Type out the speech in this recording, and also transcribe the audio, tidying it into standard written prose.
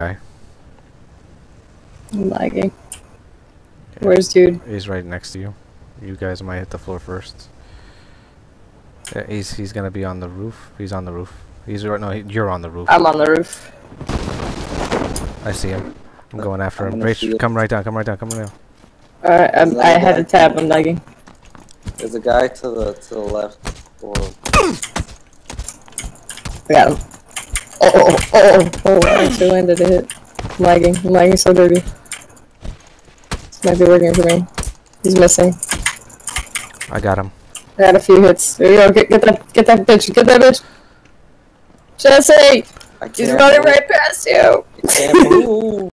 I'm lagging. Where's dude? He's right next to you. You guys might hit the floor first. Yeah, he's gonna be on the roof. He's on the roof. You're on the roof. I'm on the roof. I see him. I'm going after him. Rach, come right down. Come right down. Come right down. Alright, I had a tab. I'm lagging. There's a guy to the left. I got him. I actually landed a hit. I'm lagging so dirty. This might be working for me. He's missing. I got him. I got a few hits. There you go. Get that bitch. Jesse! He's running right past you! I can't move.